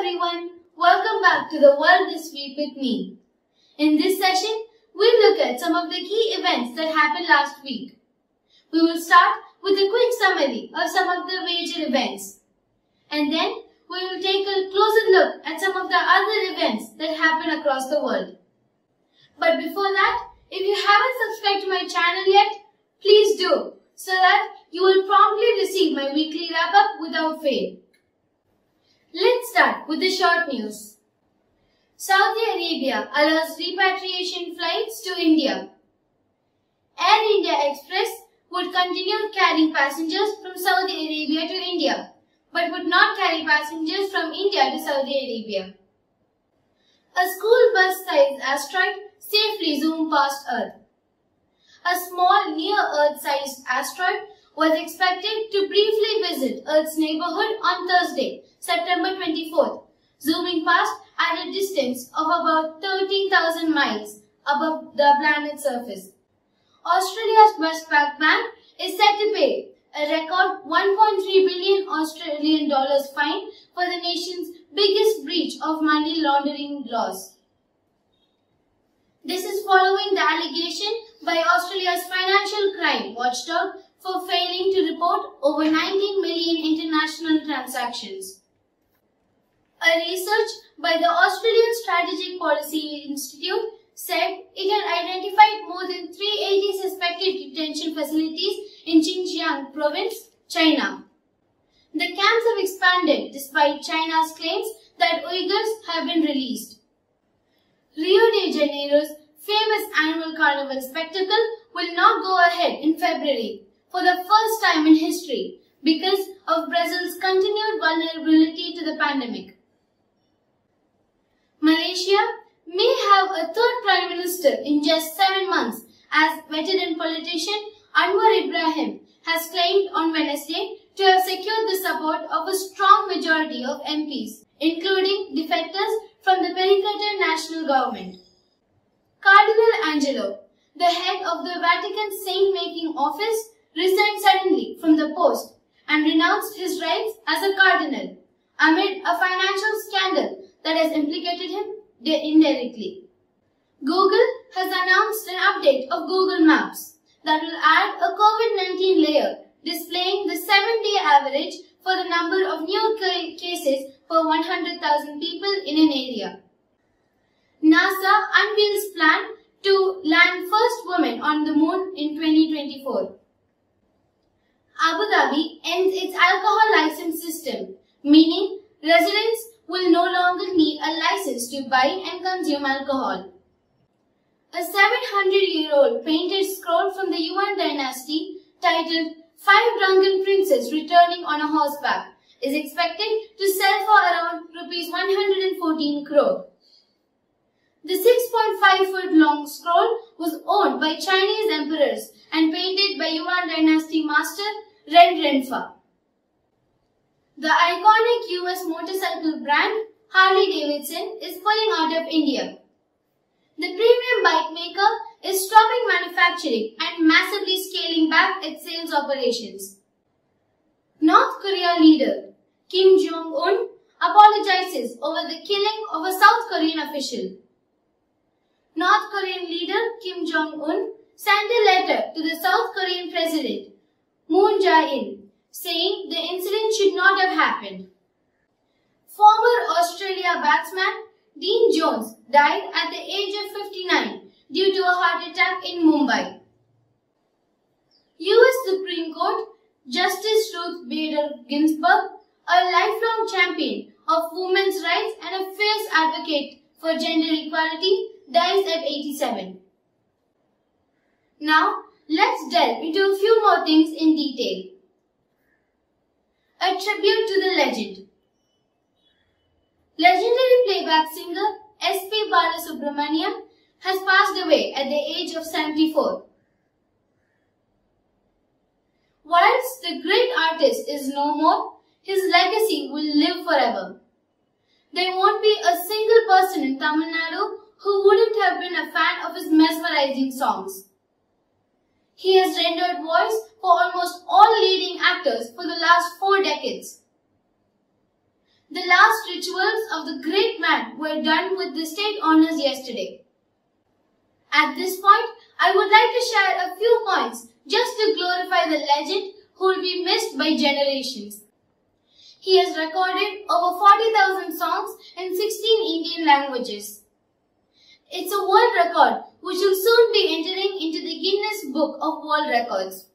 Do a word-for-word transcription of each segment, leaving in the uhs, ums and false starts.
everyone, welcome back to the World This Week with me. In this session, we'll look at some of the key events that happened last week. We will start with a quick summary of some of the major events. And then, we will take a closer look at some of the other events that happened across the world. But before that, if you haven't subscribed to my channel yet, please do, so that you will promptly receive my weekly wrap-up without fail. Let's start with the short news. Saudi Arabia allows repatriation flights to India. Air India Express would continue carrying passengers from Saudi Arabia to India, but would not carry passengers from India to Saudi Arabia. A school bus-sized asteroid safely zoomed past Earth. A small near-Earth-sized asteroid was expected to briefly visit Earth's neighborhood on Thursday, September twenty-fourth, zooming past at a distance of about thirteen thousand miles above the planet's surface. Australia's Westpac Bank is set to pay a record one point three billion Australian dollars fine for the nation's biggest breach of money laundering laws. This is following the allegation by Australia's financial crime watchdog for failing to report over nineteen million international transactions. A research by the Australian Strategic Policy Institute said it had identified more than three hundred eighty suspected detention facilities in Xinjiang province, China. The camps have expanded despite China's claims that Uyghurs have been released. Rio de Janeiro's famous annual carnival spectacle will not go ahead in February for the first time in history because of Brazil's continued vulnerability to the pandemic. Malaysia may have a third Prime Minister in just seven months as veteran politician Anwar Ibrahim has claimed on Wednesday to have secured the support of a strong majority of M Ps, including defectors from the Pericoton national government. Cardinal Angelo, the head of the Vatican saint-making office, resigned suddenly from the post and renounced his rights as a cardinal amid a financial scandal that has implicated him indirectly. Google has announced an update of Google Maps that will add a COVID nineteen layer displaying the seven-day average for the number of new cases per one hundred thousand people in an area. NASA unveils plan to land first woman on the moon in twenty twenty-four. Abu Dhabi ends its alcohol license system, meaning residents will no longer need a license to buy and consume alcohol. A seven hundred year old painted scroll from the Yuan dynasty titled Five Drunken Princes Returning on a Horseback is expected to sell for around rupees one hundred fourteen crore. The six point five foot long scroll was owned by Chinese emperors and painted by Yuan dynasty master Ren Renfa. The iconic U S motorcycle brand Harley-Davidson is pulling out of India. The premium bike maker is stopping manufacturing and massively scaling back its sales operations. North Korea leader Kim Jong-un apologizes over the killing of a South Korean official. North Korean leader Kim Jong-un sent a letter to the South Korean president Moon Jae-in saying the incident should not have happened. Former Australia batsman Dean Jones died at the age of fifty-nine due to a heart attack in Mumbai. U S Supreme Court Justice Ruth Bader Ginsburg, a lifelong champion of women's rights and a fierce advocate for gender equality, dies at eighty-seven. Now, let's delve into a few more things in detail. A tribute to the legend. Legendary playback singer S P Balasubramaniam has passed away at the age of seventy-four. Whilst the great artist is no more, his legacy will live forever. There won't be a single person in Tamil Nadu who wouldn't have been a fan of his mesmerizing songs. He has rendered voice for almost all leading actors for the last four decades. The last rituals of the great man were done with the state honours yesterday. At this point, I would like to share a few points just to glorify the legend who will be missed by generations. He has recorded over forty thousand songs in sixteen Indian languages. It's a world record which will soon be entering into the Guinness Book of World Records.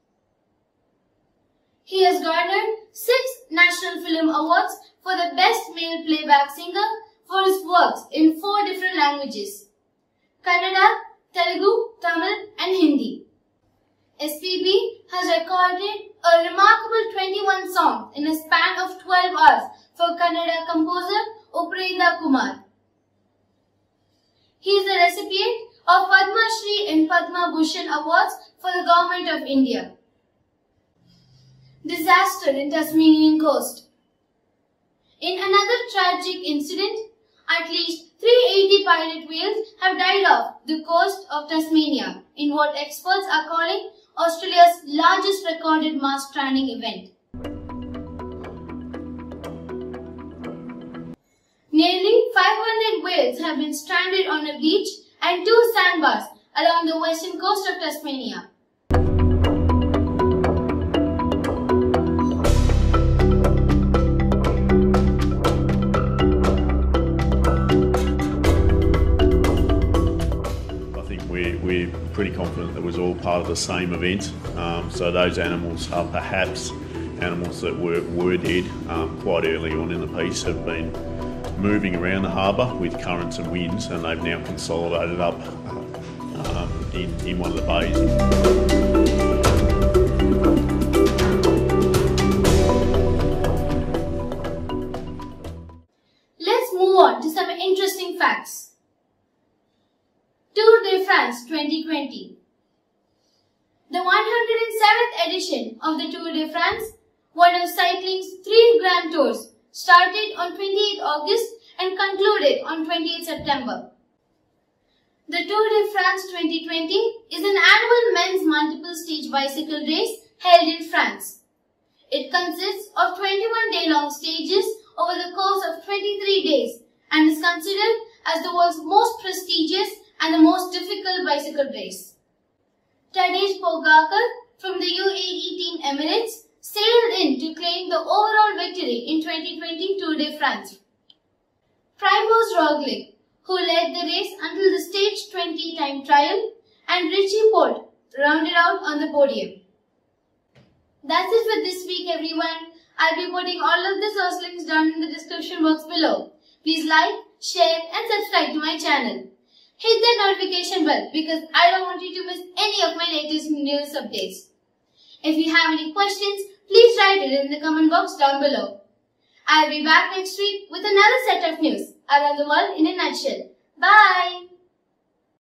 He has garnered six National Film Awards for the Best Male Playback Singer for his works in four different languages: Kannada, Telugu, Tamil and Hindi. S P B has recorded a remarkable twenty-one songs in a span of twelve hours for Kannada composer Upendra Kumar. He is the recipient of Padma Shri and Padma Bhushan awards for the Government of India. Disaster in Tasmanian coast. In another tragic incident, at least three hundred eighty pilot whales have died off the coast of Tasmania in what experts are calling Australia's largest recorded mass stranding event. Nearly five hundred whales have been stranded on a beach and two sandbars along the western coast of Tasmania. We're pretty confident that it was all part of the same event. Um, so those animals are perhaps animals that were, were dead um, quite early on in the piece, have been moving around the harbour with currents and winds, and they've now consolidated up um, in, in one of the bays. Let's move on to some interesting facts. Tour de France twenty twenty. The one hundred seventh edition of the Tour de France, one of cycling's three grand tours, started on twenty-eighth August and concluded on twentieth September. The Tour de France twenty twenty is an annual men's multiple stage bicycle race held in France. It consists of twenty-one day long stages over the course of twenty-three days and is considered as the world's most prestigious and the most difficult bicycle race. Tadej Pogacar from the U A E team Emirates sailed in to claim the overall victory in twenty twenty Tour de France. Primož Roglič, who led the race until the stage twenty time trial, and Richie Porte rounded out on the podium. That's it for this week, everyone. I'll be putting all of the source links down in the description box below. Please like, share and subscribe to my channel. Hit that notification bell because I don't want you to miss any of my latest news updates. If you have any questions, please write it in the comment box down below. I'll be back next week with another set of news around the world in a nutshell. Bye!